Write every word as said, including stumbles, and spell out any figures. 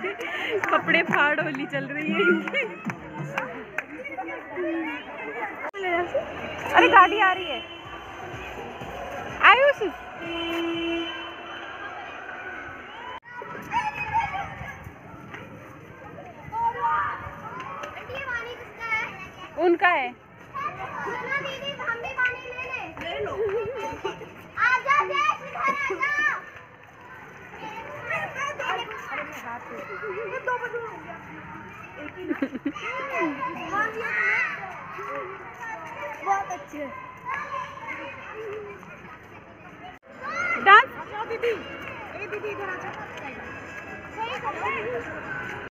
कपड़े फाड़ होली चल रही है इनकी। अरे गाड़ी आ रही है। आयुष उनका है। दीदी हम भी पानी ले ले। ले लो। आजा जैस इधर आजा। दो बजे हो गया। एक ही बहुत अच्छे। डांस दीदी, ए दीदी इधर आजा।